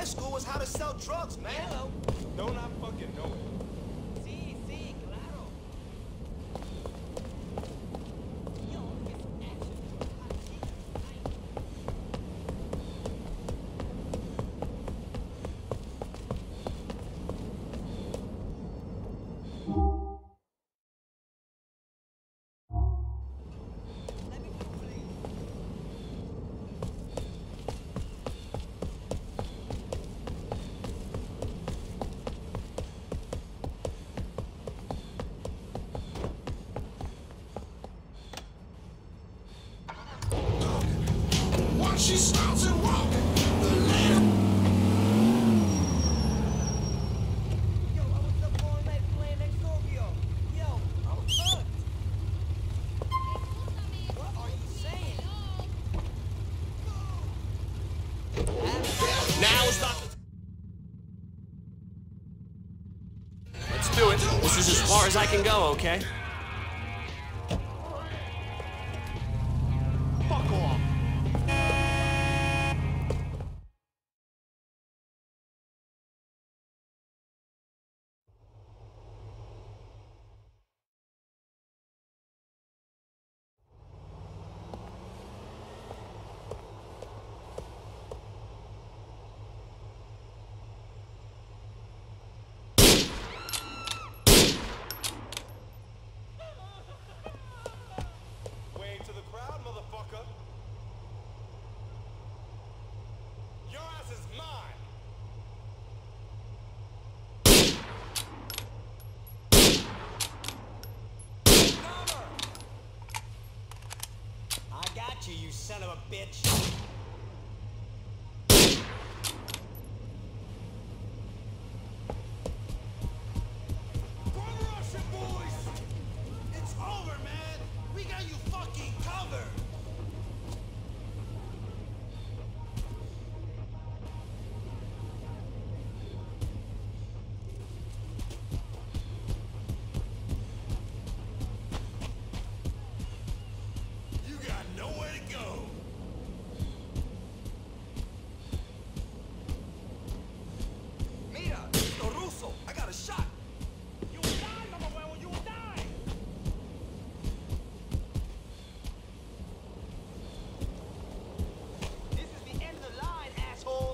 school was how to sell drugs, man. Hello. Don't I fucking know it? Sí, sí, claro. Yo, it's action. Let me through, please. Once she starts to walk, the land. Yo, I was up all night playing Exordio. Yo, I'm hooked. What are you saying? Now is not. Let's do it. This is as far as I can go, okay? Fuck off. Wave to the crowd, motherfucker. Your ass is mine. I got you, you son of a bitch. Go Russian boys! It's over, man. We got you fucking covered. You got nowhere to go. Mira, Mr. Russo, I got a shot. You will die, Mama Huevo, you will die. This is the end of the line, asshole.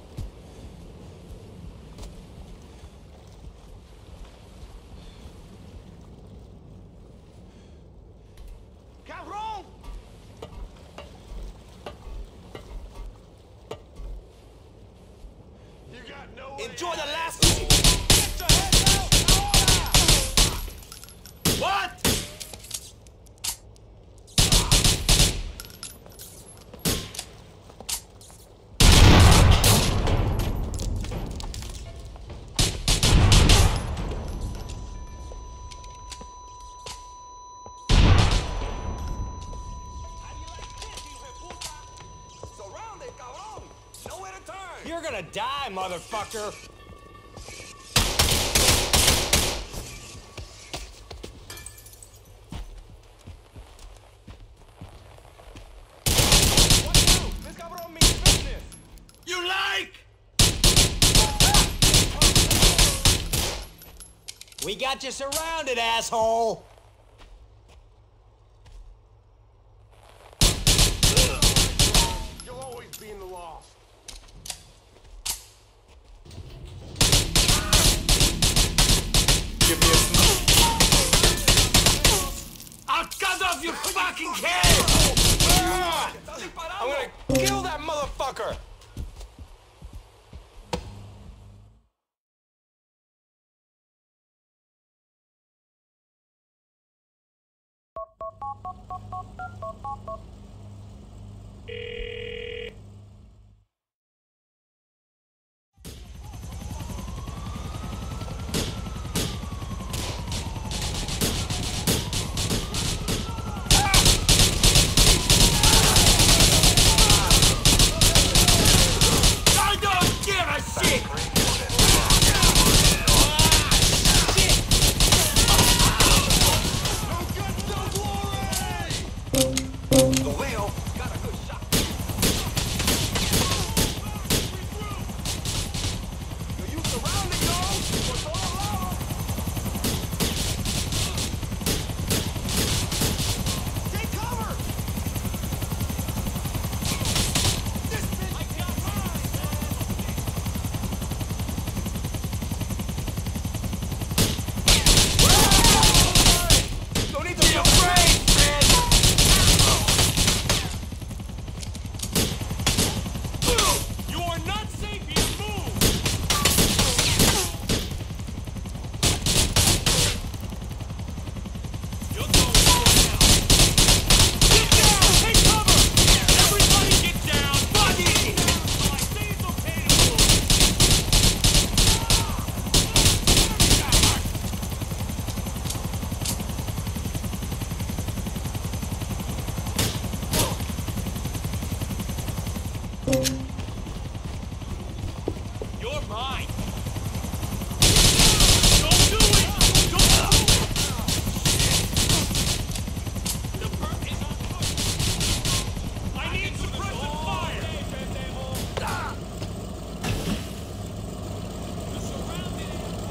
Cabrón! You got nowhere. Enjoy the last game. Get your head out! Ahora! What? How do you like this, hijo de puta? Surrounded, cabrón! Nowhere to turn! You're gonna die, motherfucker. What you? This cabrón means business. You like? We got you surrounded, asshole. You'll always be in the lost. Give me a smoke. I'll cut off your fucking head! I'm gonna kill that motherfucker. I don't give a shit! The whale got a good shot. You're mine. Don't do it! Don't do it! The perp is on foot. I need suppressive fire! You're surrounded.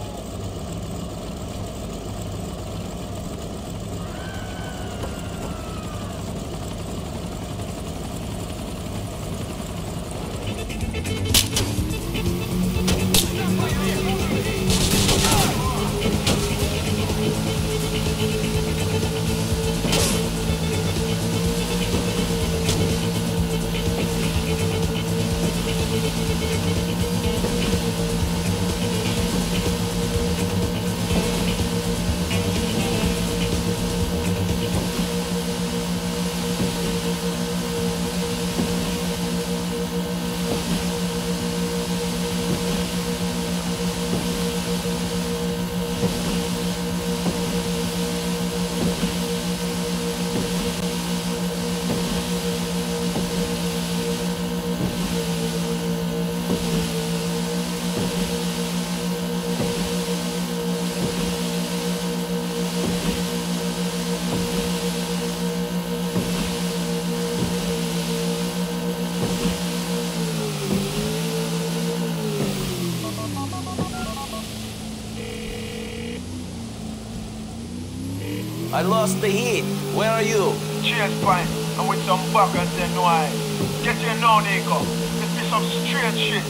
I lost the heat. Where are you? Chase point. I'm with some buggers and no eye. Get here now, Nico. This be some strange shit.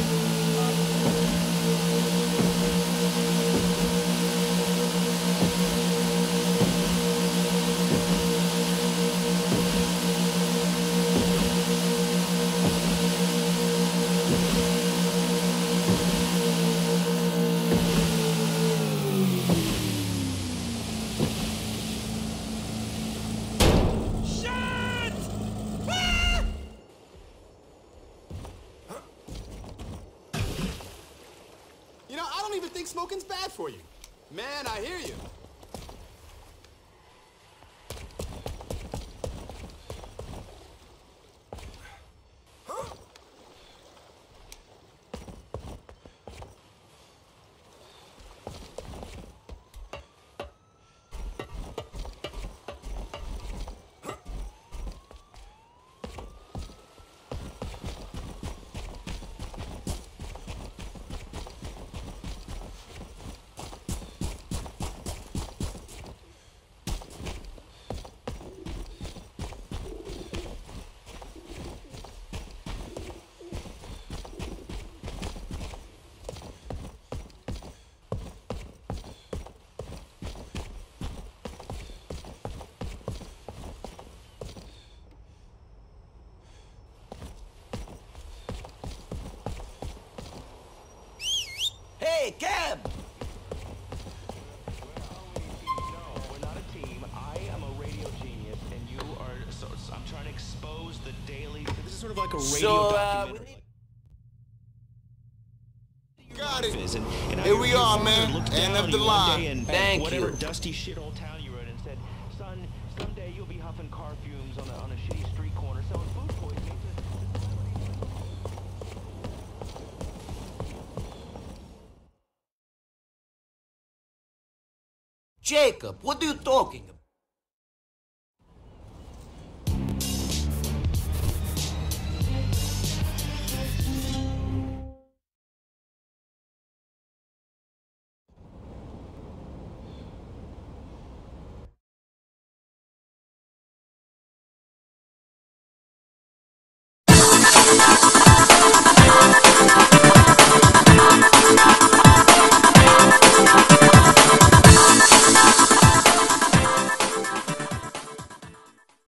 You know, I don't even think smoking's bad for you. Man, I hear you. Hey, Cab! No, we're not a team. I am a radio genius, and you are. So I'm trying to expose the daily. This is sort of like a radio So, documentary. Got it. And Here we are, man. Looked End down of on the you one line. day and Thank whatever you. dusty shithole town you were in, and said, "Son, someday you'll be huffing car fumes on a shitty street corner selling food poisoning." Jacob, what are you talking about? We'll be right back.